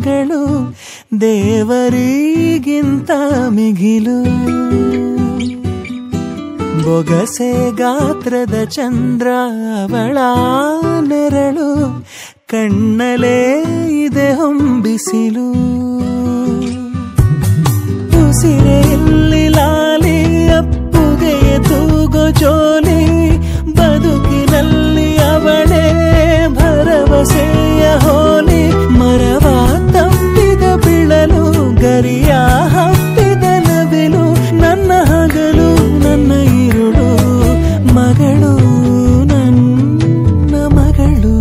ಮಗಳು ದೇವರಿಗಿಂತ ಮಿಗಿಲು. ಬೊಗಸೆ ಗಾತ್ರದ ಚಂದ್ರ ಅವಳ ನೆರಳು, ಕಣ್ಣಲೇ ಇದೆ ಹೊಂಬಿಸಿಲು. ಉಸಿರೆಯಲ್ಲಿ ಲಾಲಿ ಅಪ್ಪುಗೆ ತೂಗೋ ಜೋಲಿ, ಬದುಕಿನಲ್ಲಿ ಅವಳೇ ಭರವಸೆಯ ಹೋಲಿ. ಮರವ ತಪ್ಪಿದ ಬಿಳಲು, ಗರಿಯ ಹಬ್ಬಿದ ನವಿಲು, ನನ್ನ ಹಗಲು ನನ್ನ ಇರುಳು, ಮಗಳು ನನ್ನ ಮಗಳು.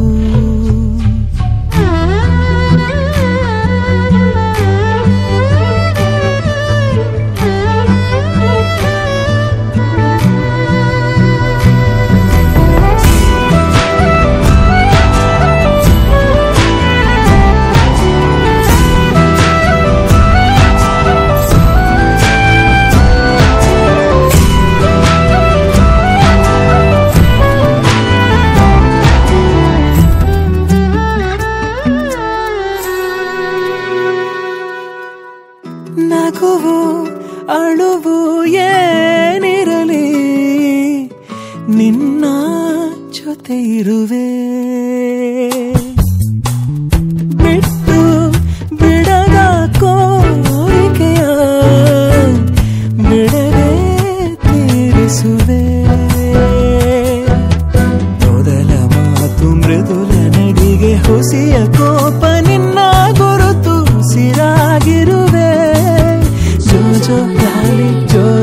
ನಗುವು ಅಳುವು ಏನಿರಲಿ, ನಿನ್ನ ಜೊತೆ ಇರುವೆ. ಬಿಟ್ಟು ಬಿಡದ ಕೋರಿಕೆಯ ಬಿಡದೆ ತೀರಿಸುವೆ. ಮೊದಲ ಮಾತು ಮೃದುಲ ನಡಿಗೆ, ಹುಸಿಯ ಕೋಪ ನಿನ್ನ ಗುರುತು ಸಿರಾಗಿರುವೆ. ಜೋ ಜೋ ಲಾಲಿ ಜೋ